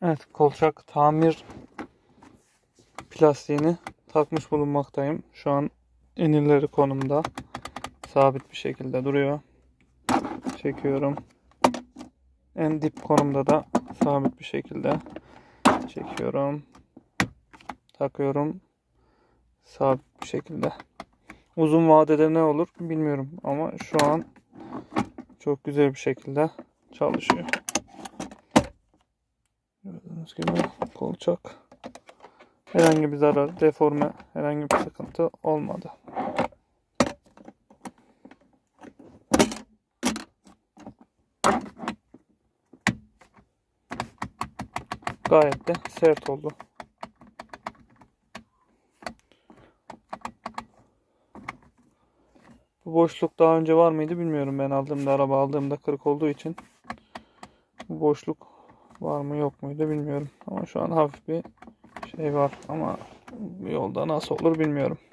Evet, kolçak tamir plastiğini takmış bulunmaktayım. Şu an en ileri konumda sabit bir şekilde duruyor. Çekiyorum. En dip konumda da sabit bir şekilde çekiyorum. Takıyorum. Sabit bir şekilde. Uzun vadede ne olur bilmiyorum ama şu an çok güzel bir şekilde çalışıyor. Gördüğünüz gibi kolçak herhangi bir zarar, deforme, herhangi bir sıkıntı olmadı. Gayet de sert oldu. Bu boşluk daha önce var mıydı bilmiyorum. Ben araba aldığımda kırık olduğu için bu boşluk var mı yok muydu bilmiyorum. Ama şu an hafif bir şey var ama bu yolda nasıl olur bilmiyorum.